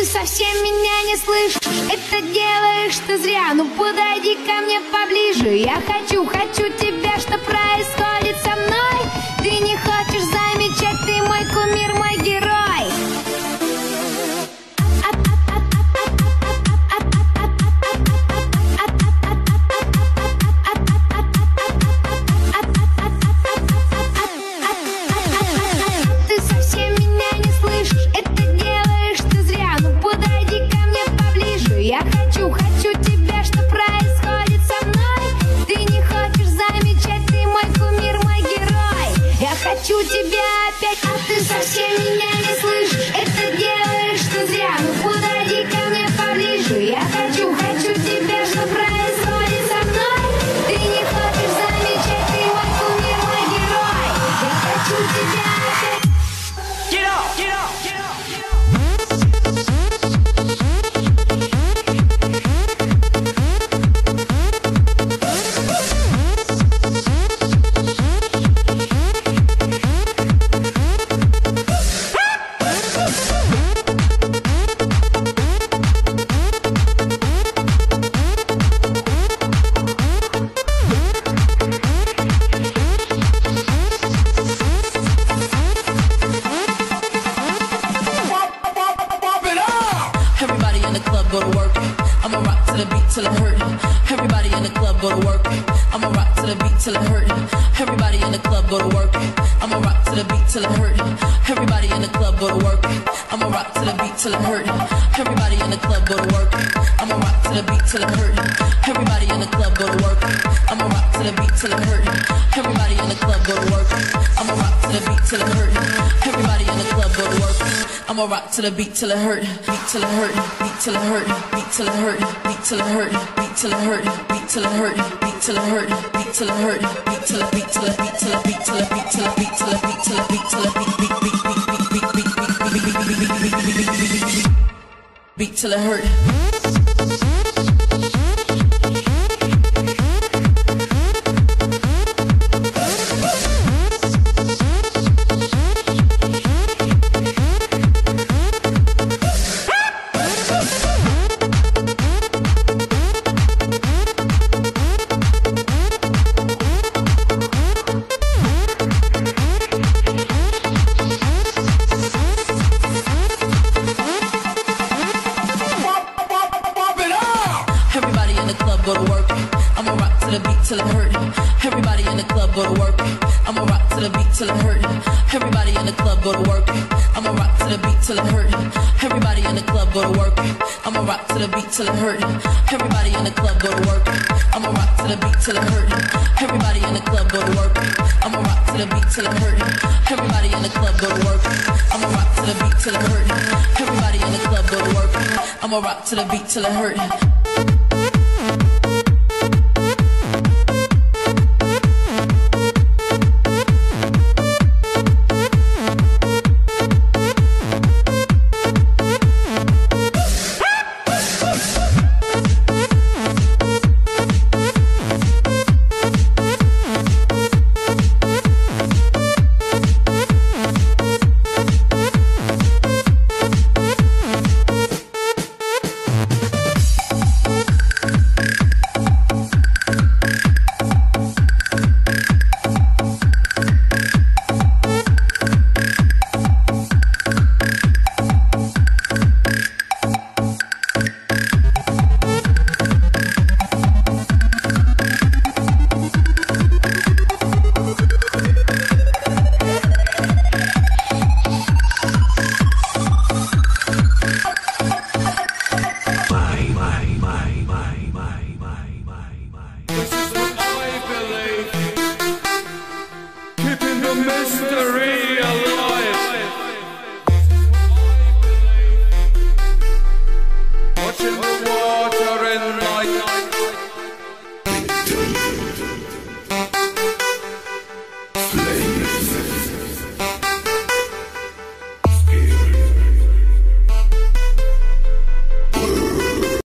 Ты совсем меня не слышишь, это делаешь ты зря. Ну подойди ко мне поближе, я хочу тебя, что происходит со мной. Ты не хочешь замечать, ты мой кумир, мой герой. Ты совсем меня не слышишь, это делаешь ты зря. Ну подойди ко мне поближе, я хочу тебя, что происходит со мной. Ты не хочешь замечать, ты мой кумир, мой герой. Я хочу тебя опять, а ты совсем меня не слышишь, это делаешь ты зря. Ну подойди ко мне поближе, я хочу тебя, что происходит со мной. Ты не хочешь замечать, ты мой кумир, мой герой. Я хочу тебя опять. Get up, get up, get up, get up. Everybody in the club go to work. I'ma rock to the beat till it hurt. Everybody in the club go to work. I'ma rock to the beat till it hurt. Everybody in the club go to work. I'ma rock to the beat till it hurt. Everybody in the club go to work. I'ma rock to the beat till it hurt. Everybody in the club go to work. I'ma rock to the beat till it hurt. Everybody in the club go to work. I'ma rock to the beat till it hurt. Everybody in the club go to work. I'ma rock to the beat till it hurt. Everybody in the club go to work. I'ma rock to the beat till it hurt. Beat till it hurt. Beat till it hurt. Beat till it hurt. Beat till it hurt. Beat till it hurt. Beat till it hurt. Beat till it hurt. Beat till it hurt. Beat till it beat till it beat till it beat till it beat till it beat till it beat till it beat till it beat beat beat beat beat beat beat till it hurt. Everybody in the club go to work. I'ma rock to the beat till it hurt. Everybody in the club go to work. I'ma rock to the beat till it hurt. Everybody in the club go to work. I'ma rock to the beat till it hurt. Everybody in the club go to work. I'ma rock to the beat till it hurt. Everybody in the club go to work. I'ma rock to the beat till it hurt. Everybody in the club go to work. I'ma rock to the beat till it hurt. Everybody in the club go to work. I'ma rock to the beat till it hurt. Everybody in the club go to work. I'ma rock to the beat till it hurt.